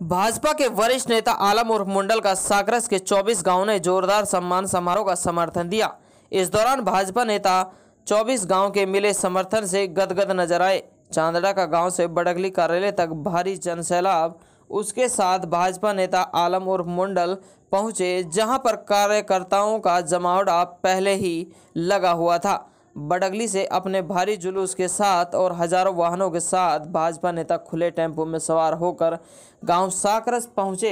भाजपा के वरिष्ठ नेता आलम उर्फ मुंडल का साकरस के 24 गांव ने जोरदार सम्मान समारोह का समर्थन दिया। इस दौरान भाजपा नेता 24 गांव के मिले समर्थन से गदगद नजर आए। चांदड़ा का गांव से बडगली कार्यालय तक भारी जनसैलाब, उसके साथ भाजपा नेता आलम उर्फ मुंडल पहुंचे, जहां पर कार्यकर्ताओं का जमावड़ा पहले ही लगा हुआ था। बडगली से अपने भारी जुलूस के साथ और हजारों वाहनों के साथ भाजपा नेता खुले टेम्पो में सवार होकर गांव साकरस पहुंचे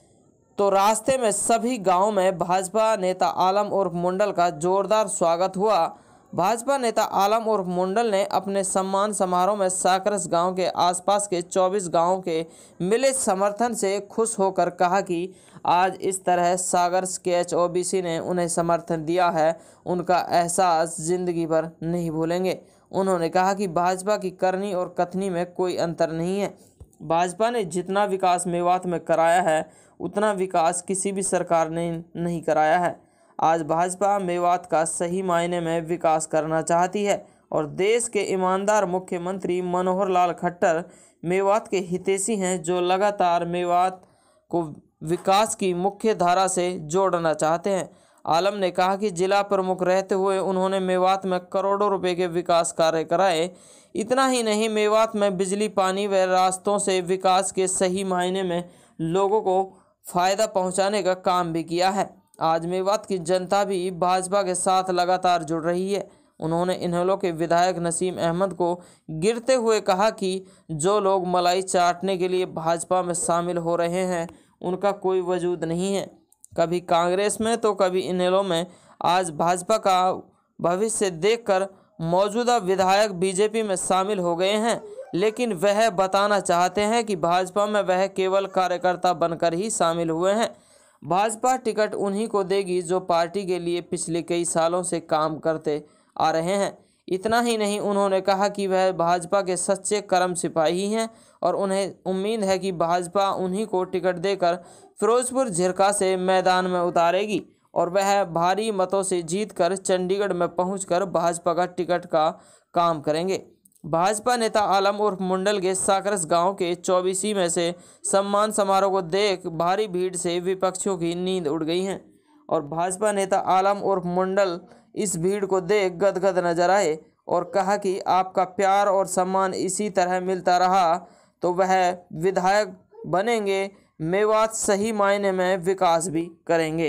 तो रास्ते में सभी गांव में भाजपा नेता आलम उर्फ मुंडल का जोरदार स्वागत हुआ। भाजपा नेता आलम उर्फ मुंडल ने अपने सम्मान समारोह में साकरस गांव के आसपास के 24 गांवों के मिले समर्थन से खुश होकर कहा कि आज इस तरह साकरस के OBC ने उन्हें समर्थन दिया है, उनका एहसास जिंदगी भर नहीं भूलेंगे। उन्होंने कहा कि भाजपा की करनी और कथनी में कोई अंतर नहीं है। भाजपा ने जितना विकास मेवात में कराया है उतना विकास किसी भी सरकार ने नहीं कराया है। आज भाजपा मेवात का सही मायने में विकास करना चाहती है और देश के ईमानदार मुख्यमंत्री मनोहर लाल खट्टर मेवात के हितैषी हैं, जो लगातार मेवात को विकास की मुख्य धारा से जोड़ना चाहते हैं। आलम ने कहा कि जिला प्रमुख रहते हुए उन्होंने मेवात में करोड़ों रुपए के विकास कार्य कराए। इतना ही नहीं, मेवात में बिजली, पानी व रास्तों से विकास के सही मायने में लोगों को फायदा पहुंचाने का काम भी किया है। आज मेवात की जनता भी भाजपा के साथ लगातार जुड़ रही है। उन्होंने इनेलो के विधायक नसीम अहमद को गिरते हुए कहा कि जो लोग मलाई चाटने के लिए भाजपा में शामिल हो रहे हैं उनका कोई वजूद नहीं है, कभी कांग्रेस में तो कभी इनेलो में। आज भाजपा का भविष्य देखकर मौजूदा विधायक बीजेपी में शामिल हो गए हैं, लेकिन वह बताना चाहते हैं कि भाजपा में वह केवल कार्यकर्ता बनकर ही शामिल हुए हैं। भाजपा टिकट उन्हीं को देगी जो पार्टी के लिए पिछले कई सालों से काम करते आ रहे हैं। इतना ही नहीं, उन्होंने कहा कि वह भाजपा के सच्चे कर्म सिपाही हैं और उन्हें उम्मीद है कि भाजपा उन्हीं को टिकट देकर फिरोजपुर झिरका से मैदान में उतारेगी और वह भारी मतों से जीतकर चंडीगढ़ में पहुंचकर भाजपा का टिकट का काम करेंगे। भाजपा नेता आलम उर्फ मुंडल के साकरस गांव के 24 में से सम्मान समारोह को देख भारी भीड़ से विपक्षियों की नींद उड़ गई है और भाजपा नेता आलम उर्फ मुंडल इस भीड़ को देख गदगद नजर आए और कहा कि आपका प्यार और सम्मान इसी तरह मिलता रहा तो वह विधायक बनेंगे, मेवात सही मायने में विकास भी करेंगे।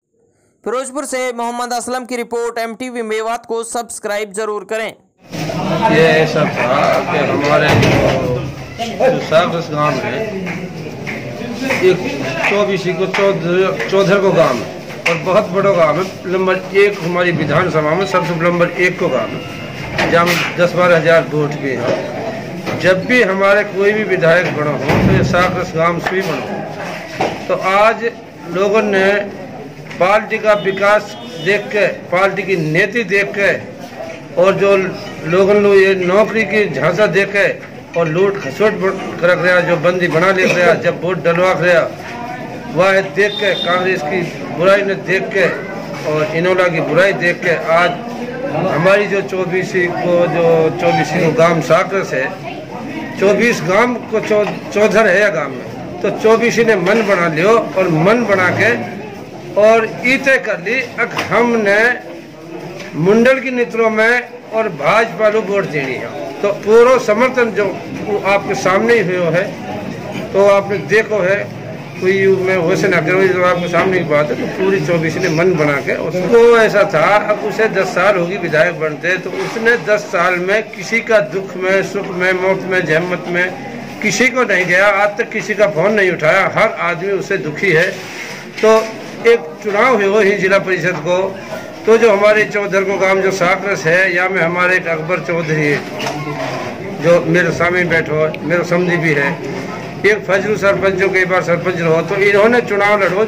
फिरोजपुर से मोहम्मद असलम की रिपोर्ट। MTV मेवात को सब्सक्राइब जरूर करें। ये सब था कि हमारे जो साकरस गांव है, एक 24 को चौधर को गांव है और बहुत बड़ा गांव है। नंबर 1 हमारी विधानसभा में सबसे नंबर 1 को गांव है, जहाँ 10-12 हज़ार वोट भी हैं। जब भी हमारे कोई भी विधायक बना हो तो ये साकरस गांव से ही बना हो। तो आज लोगों ने पार्टी का विकास देख के, पार्टी की नीति देख के और जो लोगों ने ये नौकरी की झांसा देख के और लूट खसोट कर रहा, जो बंदी बना ले रहा, जब वोट डलवा रहा, वह देख के कांग्रेस की बुराई ने देख के और इनेलो की बुराई देख के आज हमारी जो 24 को गांव साकरस है, 24 गांव को चौधर है गांव में, तो 24 ने मन बना लियो और मन बना के और इतने कर ली। अब हमने मुंडल की नेतृत्व में और भाजपा को वोट देनी है, तो पूरा समर्थन जो आपके सामने ही हुआ है, तो आपने देखो है, कोई मैं वैसे ना करूँ, जो आपके सामने की बात है, तो पूरी 24 ने मन बना के उसको ऐसा था। अब उसे 10 साल होगी विधायक बनते, तो उसने 10 साल में किसी का दुख में, सुख में, मौत में, जहमत में किसी को नहीं गया। आज तक किसी का फोन नहीं उठाया, हर आदमी उससे दुखी है। तो एक चुनाव हुआ ही जिला परिषद को, तो जो हमारे चौधर को गांव जो साकरस है, या में हमारे एक अकबर चौधरी है जो मेरे सामने बैठो, मेरा समझी भी है, एक फजलू सरपंच जो कई बार सरपंच रहो, तो इन्होंने चुनाव लड़ो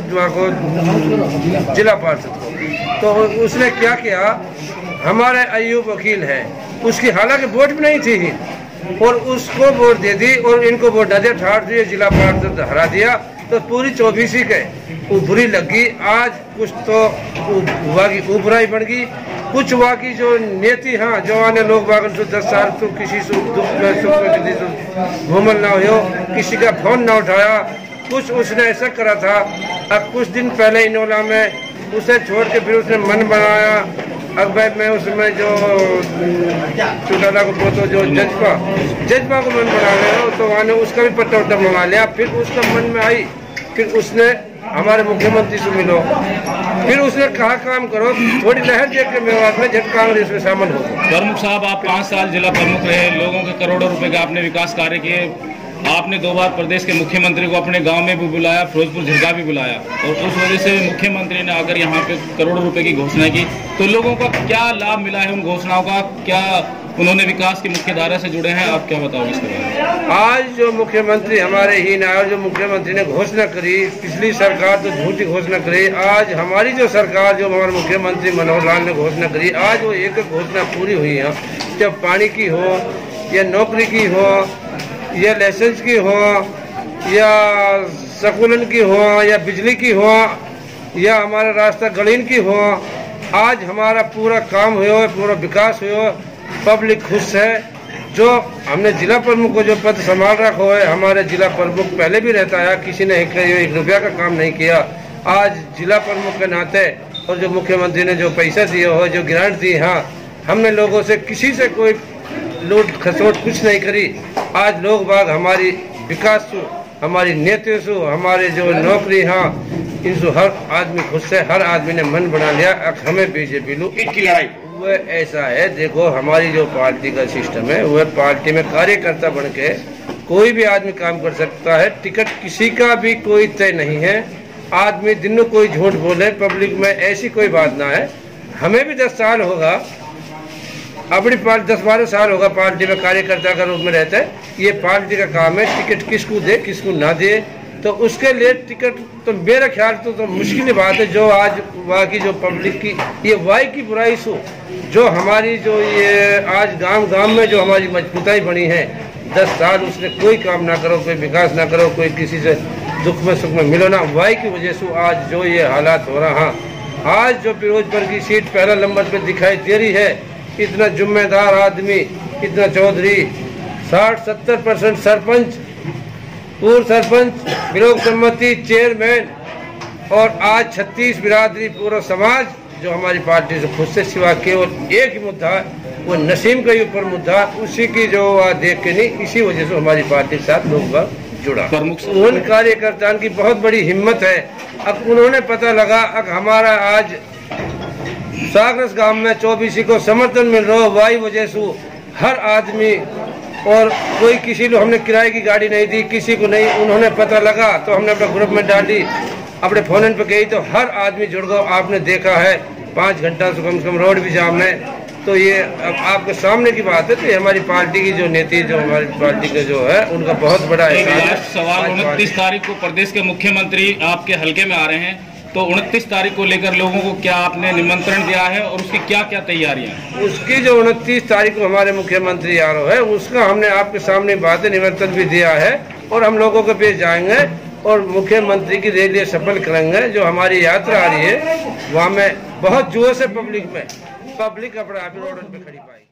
को जिला पार्षद को। तो उसने क्या किया, हमारे अयूब वकील है, उसकी हालांकि वोट भी नहीं थी और उसको वोट दे दी और इनको वोट न दे ठाड़ दिए, जिला पार्षद हरा दिया। तो पूरी 24 के वो बुरी लगी। आज कुछ तो हुआ की उपराई बन गई, कुछ हुआ की जो नीति, हाँ जो आने लोग बागन तो 10 साल तो किसी से दुख में सुख में किसी से घूमल ना हो, किसी का फोन ना उठाया, कुछ उसने ऐसा करा था। अब कुछ दिन पहले इनोला में उसे छोड़ के फिर उसने मन बनाया, अब भाई मैं उसमें जो चौटाला को बोलते जो जज्बा को मन बना लिया, तो वहाँ ने उसका भी पट्टा उट्टा मंगा लिया। फिर उसका मन में आई, फिर उसने हमारे मुख्यमंत्री से मिलो, फिर उसने कहा काम करो, थोड़ी लहर देख के मेवात में जब कांग्रेस में शामिल हो। प्रमुख साहब, आप 5 साल जिला प्रमुख रहे, लोगों के करोड़ों रुपए का आपने विकास कार्य किए, आपने 2 बार प्रदेश के मुख्यमंत्री को अपने गांव में भी बुलाया, फिरोजपुर झिरका भी बुलाया, और उस वजह से मुख्यमंत्री ने अगर यहाँ पे करोड़ों रुपए की घोषणा की, तो लोगों का क्या लाभ मिला है उन घोषणाओं का? क्या उन्होंने विकास की मुख्य धारा से जुड़े हैं? आप क्या बताओगे इसके बारे में? आज जो मुख्यमंत्री हमारे ही ना, जो मुख्यमंत्री ने घोषणा करी, पिछली सरकार तो झूठी घोषणा करी, आज हमारी जो सरकार, जो हमारे मुख्यमंत्री मनोहर लाल ने घोषणा करी, आज वो एक घोषणा पूरी हुई है। जब पानी की हो, या नौकरी की हो, या लाइसेंस की हो, या स्कूलन की हो, या बिजली की हो, या हमारा रास्ता गलीन की हो, आज हमारा पूरा काम हुआ, पूरा विकास हुआ, पब्लिक खुश है। जो हमने जिला प्रमुख को जो पद संभाल रखा है, हमारे जिला प्रमुख पहले भी रहता है, किसी ने 1 रुपया का काम नहीं किया। आज जिला प्रमुख के नाते और जो मुख्यमंत्री ने जो पैसा दिया हो, जो ग्रांट दी, हाँ, हमने लोगों से किसी से कोई लूट खसोट कुछ नहीं करी। आज लोग बाग हमारी विकास सु, हमारी नीति सु, हमारे जो नौकरी, हाँ, इनसे हर आदमी खुश है, हर आदमी ने मन बना लिया अब हमें बीजेपी लू की लड़ाई। वह ऐसा है, देखो हमारी जो पार्टी का सिस्टम है, वह पार्टी में कार्यकर्ता बन के कोई भी आदमी काम कर सकता है। टिकट किसी का भी कोई तय नहीं है। आदमी दिन में कोई झूठ बोले पब्लिक में, ऐसी कोई बात ना है। हमें भी 10 साल होगा, अपनी पार्टी 10-12 साल होगा पार्टी में कार्यकर्ता का रूप में रहता है। ये पार्टी का काम है, टिकट किसको दे किसको ना दे, तो उसके लिए टिकट तो मेरा ख्याल तो मुश्किल बात है। जो आज वहाँ की जो पब्लिक की ये वाई की बुराई सो, जो हमारी जो ये आज गांव में जो हमारी मजबूताई बनी है, 10 साल उसने कोई काम ना करो, कोई विकास ना करो, कोई किसी से दुख में सुख में मिलो ना, वाई की वजह से आज जो ये हालात हो रहा। आज जो फिरोजपुर की सीट पहला नंबर पर दिखाई दे रही है, इतना जिम्मेदार आदमी, इतना चौधरी, 60-70% सरपंच, पूर्व सरपंच, ब्लॉक सम्मति चेयरमैन, और आज 36 बिरादरी पूरा समाज जो हमारी पार्टी से खुद से सिवा केवल एक ही मुद्दा है, वो नसीम के ऊपर मुद्दा, उसी की जो देख के नहीं, इसी वजह से हमारी पार्टी के साथ लोग जुड़ा। उन कार्यकर्ताओं की बहुत बड़ी हिम्मत है। अब उन्होंने पता लगा अब हमारा आज सागरस गांव में 24 को समर्थन मिल रहा है, वाई वजह से हर आदमी, और कोई किसी को हमने किराए की गाड़ी नहीं दी, किसी को नहीं, उन्होंने पता लगा तो हमने अपने ग्रुप में डाली, अपने फोन पे गई तो हर आदमी जुड़ गया। आपने देखा है 5 घंटा से कम रोड भी जाम है। तो ये अब आपके सामने की बात है। तो ये हमारी पार्टी की जो नीति, जो हमारी पार्टी का जो है, उनका बहुत बड़ा सवाल। 29 तारीख को प्रदेश के मुख्यमंत्री आपके हलके में आ रहे हैं, तो 29 तारीख को लेकर लोगों को क्या आपने निमंत्रण दिया है और उसकी क्या क्या तैयारियां? उसकी जो 29 तारीख को हमारे मुख्यमंत्री आ रहे हैं, उसका हमने आपके सामने बातें निमंत्रण भी दिया है, और हम लोगों के पेश जाएंगे और मुख्यमंत्री की रैली सफल करेंगे। जो हमारी यात्रा आ रही है, वहाँ में बहुत जोर से पब्लिक अपने आप रोड पे खड़ी पाई।